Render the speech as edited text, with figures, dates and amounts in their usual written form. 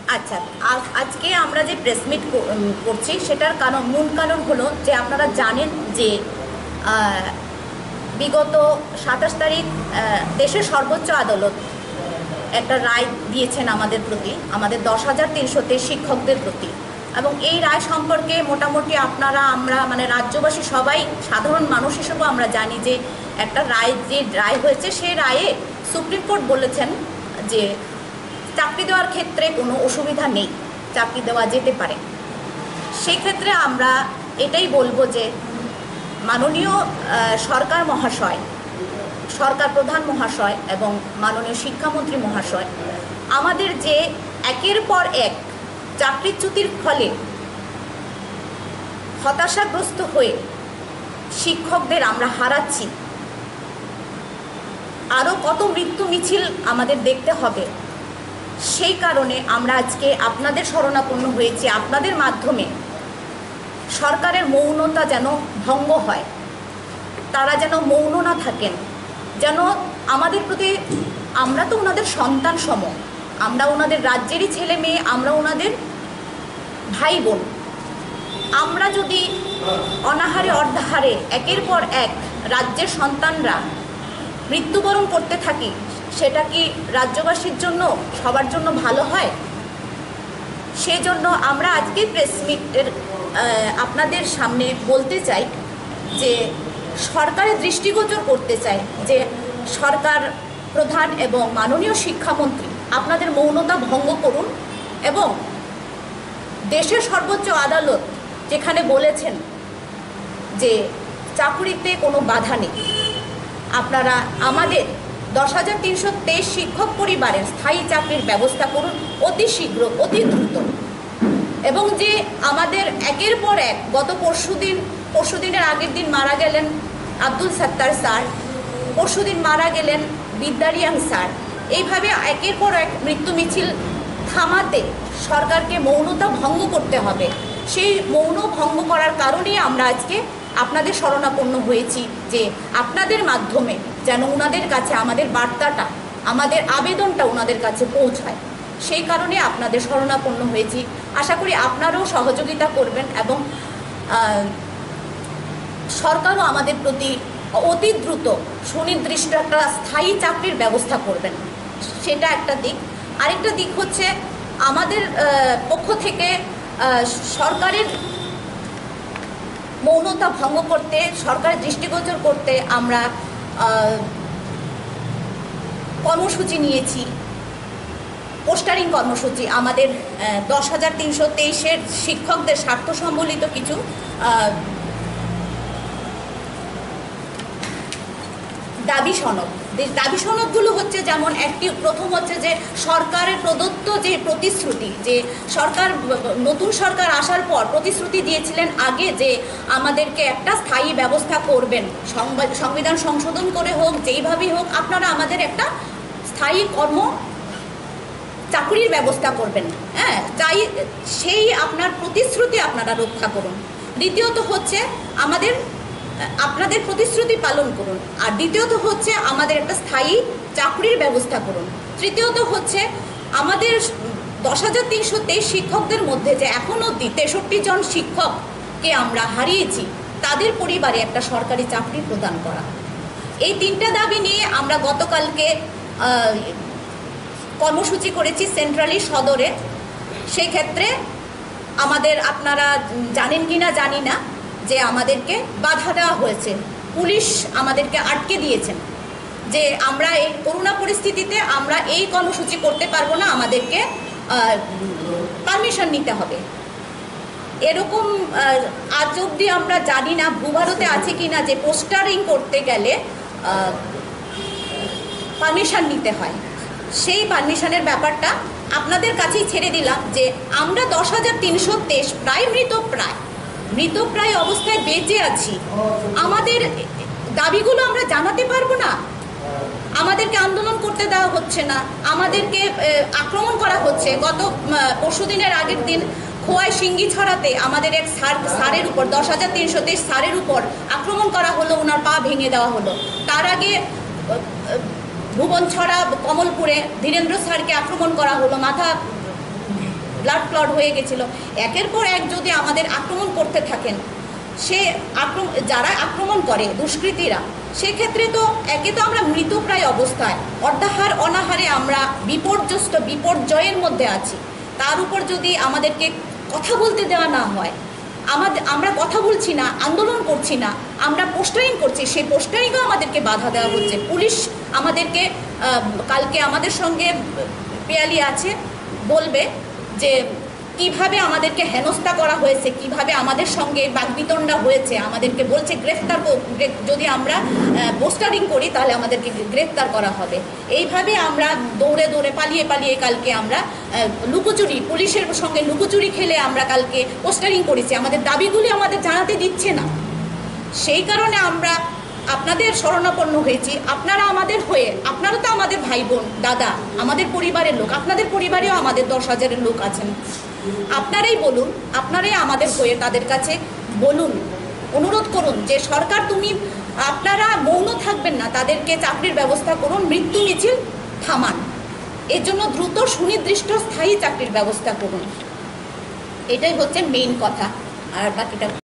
আচ্ছা, আজকে আমরা যে প্রেস মিট করছি সেটার কারণ, মূল কারণ হলো যে আপনারা জানেন যে বিগত ২৭ তারিখ দেশের সর্বোচ্চ আদালত একটা রায় দিয়েছেন আমাদের প্রতি, আমাদের 10,323 শিক্ষকদের প্রতি। এবং এই রায় সম্পর্কে মোটামুটি আপনারা, আমরা মানে রাজ্যবাসী সবাই, সাধারণ মানুষ হিসেবেও আমরা জানি যে একটা রায় হয়েছে, সেই রায়ে সুপ্রিম কোর্ট বলেছেন যে চাকরি দেওয়ার ক্ষেত্রে কোনো অসুবিধা নেই, চাকরি দেওয়া যেতে পারে। সেই ক্ষেত্রে আমরা এটাই বলবো যে মাননীয় সরকার মহাশয়, সরকার প্রধান মহাশয় এবং মাননীয় শিক্ষামন্ত্রী মহাশয়, আমাদের যে একের পর এক চাকরিচ্যুতির ফলে হতাশাগ্রস্ত হয়ে শিক্ষকদের আমরা হারাচ্ছি, আরও কত মৃত্যু মিছিল আমাদের দেখতে হবে, সেই কারণে আমরা আজকে আপনাদের শরণাপন্ন হয়েছি। আপনাদের মাধ্যমে সরকারের মৌনতা যেন ভঙ্গ হয়, তারা যেন মৌন না থাকেন, যেন আমাদের প্রতি, আমরা তো ওনাদের সন্তান সম, আমরা ওনাদের রাজ্যেরই ছেলে মেয়ে, আমরা ওনাদের ভাই বোন। আমরা যদি অনাহারে অর্ধাহারে একের পর এক রাজ্যের সন্তানরা মৃত্যুবরণ করতে থাকি, সেটা কি রাজ্যবাসীর জন্য, সবার জন্য ভালো হয়? সেজন্য আমরা আজকে প্রেস মিটের আপনাদের সামনে বলতে চাই যে সরকারের দৃষ্টিগোচর করতে চাই যে সরকার প্রধান এবং মাননীয় শিক্ষামন্ত্রী আপনাদের মৌনতা ভঙ্গ করুন এবং দেশের সর্বোচ্চ আদালত যেখানে বলেছেন যে চাকুরিতে কোনো বাধা নেই, আপনারা আমাদের 10,323 শিক্ষক পরিবারের স্থায়ী চাকরির ব্যবস্থা করুন অতি শীঘ্র, অতি দ্রুত। এবং যে আমাদের একের পর এক গত পরশুদিনের আগের দিন মারা গেলেন আব্দুল সত্তার স্যার, পরশুদিন মারা গেলেন বিদ্যারিয়াং স্যার, এইভাবে একের পর এক মৃত্যু মিছিল থামাতে সরকারকে মৌনতা ভঙ্গ করতে হবে। সেই মৌন ভঙ্গ করার কারণেই আমরা আজকে আপনাদের শরণাপন্ন হয়েছি যে আপনাদের মাধ্যমে যেন ওনাদের কাছে আমাদের বার্তাটা, আমাদের আবেদনটা ওনাদের কাছে পৌঁছায়, সেই কারণে আপনাদের শরণাপন্ন হয়েছি। আশা করি আপনারাও সহযোগিতা করবেন এবং সরকারও আমাদের প্রতি অতি দ্রুত সুনির্দিষ্ট একটা স্থায়ী চাকরির ব্যবস্থা করবেন, সেটা একটা দিক। আরেকটা দিক হচ্ছে আমাদের পক্ষ থেকে সরকারের মৌনতা ভঙ্গ করতে, সরকারের দৃষ্টিগোচর করতে আমরা কর্মসূচি নিয়েছি, পোস্টারিং কর্মসূচি। আমাদের 10,323-এর শিক্ষকদের স্বার্থ সম্বলিত কিছু দাবি সনদগুলো হচ্ছে, যেমন একটি প্রথম হচ্ছে যে সরকারের প্রদত্ত যে প্রতিশ্রুতি, যে সরকার, নতুন সরকার আসার পর প্রতিশ্রুতি দিয়েছিলেন আগে যে আমাদেরকে একটা স্থায়ী ব্যবস্থা করবেন, সংবিধান সংশোধন করে হোক, যেইভাবেই হোক আপনারা আমাদের একটা স্থায়ী চাকরির ব্যবস্থা করবেন। হ্যাঁ, তাই সেই আপনার প্রতিশ্রুতি আপনারা রক্ষা করুন। দ্বিতীয়ত হচ্ছে আপনাদের প্রতিশ্রুতি পালন করুন। আর দ্বিতীয়ত হচ্ছে আমাদের একটা স্থায়ী চাকরির ব্যবস্থা করুন। তৃতীয়ত হচ্ছে আমাদের 10,323 শিক্ষকদের মধ্যে যে এখনও 63 জন শিক্ষককে আমরা হারিয়েছি, তাদের পরিবারে একটা সরকারি চাকরি প্রদান করা। এই তিনটা দাবি নিয়ে আমরা গতকালকে কর্মসূচি করেছি সেন্ট্রালি সদরে। সেই ক্ষেত্রে আমাদের, আপনারা জানেন কি না জানি না, যে আমাদেরকে বাধা দেওয়া হয়েছে, পুলিশ আমাদেরকে আটকে দিয়েছেন যে আমরা এই করোনা পরিস্থিতিতে আমরা এই কর্মসূচি করতে পারবো না, আমাদেরকে পারমিশন নিতে হবে। এরকম আজ অবধি আমরা জানি না ভূভারতে আছে কি না যে পোস্টারিং করতে গেলে পারমিশন নিতে হয়। সেই পারমিশনের ব্যাপারটা আপনাদের কাছেই ছেড়ে দিলাম যে আমরা 10,323 প্রায় মৃতপ্রায় অবস্থায় বেঁচে আছি, আমাদের দাবিগুলো আমরা জানাতে পারবো না, আমাদেরকে আন্দোলন করতে দেওয়া হচ্ছে না, আমাদেরকে আক্রমণ করা হচ্ছে। গত পরশুদিনের আগের দিন খোয়াই সিঙ্গি ছড়াতে আমাদের এক স্যারের উপর, 10,323 স্যারের উপর আক্রমণ করা হলো, ওনার পা ভেঙে দেওয়া হলো। তার আগে ভুবনছড়া কমলপুরে ধীরেন্দ্র স্যারকে আক্রমণ করা হলো, মাথা ব্লাড ক্লট হয়ে গেছিলো। একের পর এক যদি আমাদের আক্রমণ করতে থাকেন, যারা আক্রমণ করে দুষ্কৃতীরা, সেক্ষেত্রে তো একে তো আমরা মৃতপ্রায় অবস্থায়, অর্ধাহার অনাহারে আমরা বিপর্যয়ের মধ্যে আছি। তার উপর যদি আমাদেরকে কথা বলতে দেওয়া না হয়, আমরা কথা বলছি না, আন্দোলন করছি না, আমরা পোস্টারিং করছি, সেই পোস্টারিংও আমাদেরকে বাধা দেওয়া হচ্ছে। পুলিশ আমাদেরকে কালকে আমাদের সঙ্গে পেয়ালি আছে, বলবে যে কিভাবে আমাদেরকে হেনস্থা করা হয়েছে, কিভাবে আমাদের সঙ্গে বাকবিতণ্ডা হয়েছে। আমাদেরকে বলছে যদি আমরা পোস্টারিং করি তাহলে আমাদেরকে গ্রেফতার করা হবে। এইভাবে আমরা দৌড়ে দৌড়ে পালিয়ে কালকে আমরা লুকোচুরি, পুলিশের সঙ্গে লুকোচুরি খেলে আমরা কালকে পোস্টারিং করেছি। আমাদের দাবিগুলি আমাদের জানাতে দিচ্ছে না, সেই কারণে আমরা আপনাদের শরণাপন্ন হয়েছি। আপনারা আমাদের হয়ে, আপনারা তো আমাদের ভাই বোন, দাদা, আমাদের পরিবারের লোক, আপনাদের পরিবারেও আমাদের 10,000-এর লোক আছেন। আপনারাই বলুন, আপনারাই আমাদের হয়ে তাদের কাছে বলুন, অনুরোধ করুন যে সরকার আপনারা মৌন থাকবেন না, তাদেরকে চাকরির ব্যবস্থা করুন, মৃত্যু মিছিল থামান, এর জন্য দ্রুত সুনির্দিষ্ট স্থায়ী চাকরির ব্যবস্থা করুন। এটাই হচ্ছে মেইন কথা। আর বাকিটা